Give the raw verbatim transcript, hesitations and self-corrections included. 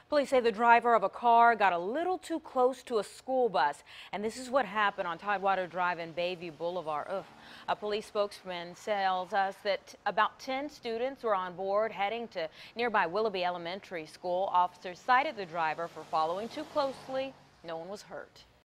Police say the driver of a car got a little too close to a school bus, and this is what happened on Tidewater Drive and Bayview Boulevard. Ugh. A police spokesman tells us that about ten students were on board heading to nearby Willoughby Elementary School. Officers cited the driver for following too closely. No one was hurt.